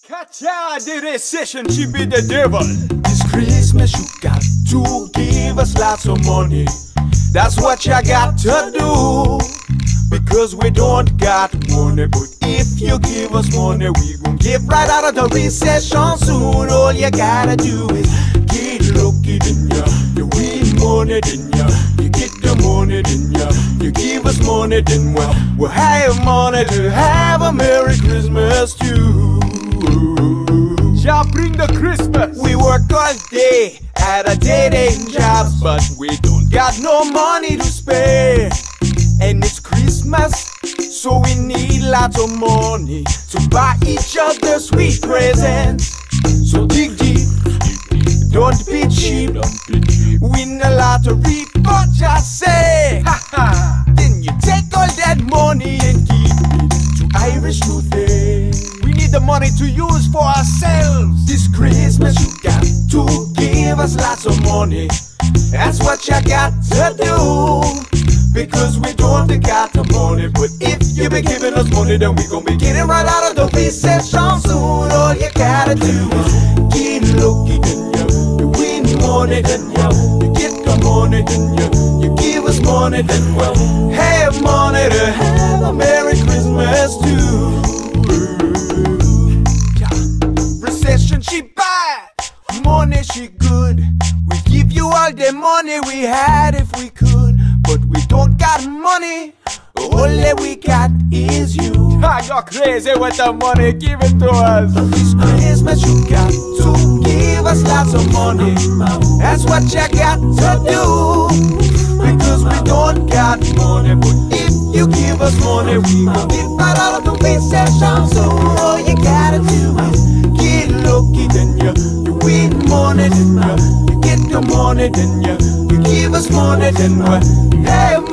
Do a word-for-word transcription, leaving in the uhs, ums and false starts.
Katja, the recession, she be the devil. This Christmas you got to give us lots of money. That's what you got to do. Because we don't got money, but if you give us money, we gon' get right out of the recession soon. All you gotta do is get lucky, then ya, you win money, then ya, you get the money, then ya, you give us money, then well, we'll have money to have a Merry Christmas too. Ja, bring the Christmas. We work all day at a dead-end job, but we don't got no money to spare. And it's Christmas, so we need lots of money to buy each other sweet presents. So dig deep, don't be cheap, win a lottery, but just say ha ha. Then you take all that money and give it to Irishtoothache. We need the money to use for ourselves. This Christmas you got to give us lots of money. That's what you got to do. Because we don't got the money, but if you be giving us money, then we gon' be getting right out of the recession soon. All you gotta do is get lucky, then you, you win money, then you, you get the money, then you, you give us money, then we'll have money to have a Merry Christmas too. Recession she bad, money she good. We give you all the money we had if we could. But we don't got money, all that we got is you. Ah, you're crazy with the money, give it to us. This Christmas you got to give us lots of money. That's what you got to do. Because we don't got money, but if you give us money, we will get right out of the recession. So all you gotta do is get lucky, then you, you win money, then you, you get the money, then you, you give us money, then we have